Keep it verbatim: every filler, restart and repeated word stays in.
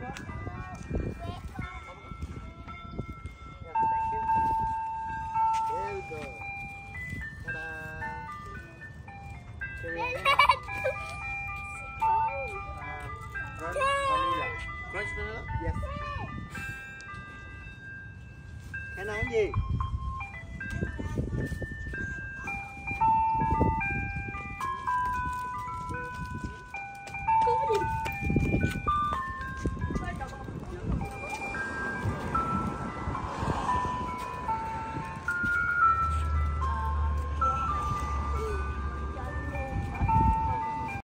There we go. Ta-da. Cherry. Crunch vanilla. Crunch vanilla? Yes. Cái này cái gì?